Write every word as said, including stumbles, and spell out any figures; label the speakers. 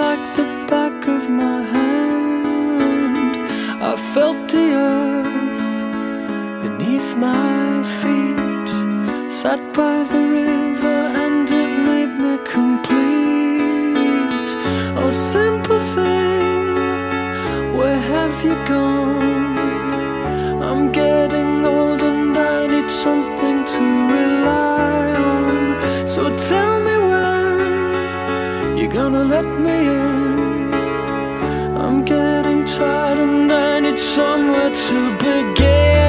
Speaker 1: like the back of my hand. I felt the earth beneath my feet, sat by the river and it made me complete. Oh, simple thing, where have you gone? I'm getting old and I need something to rely on. So tell me when you're gonna let me in. I'm getting tired and I need somewhere to begin.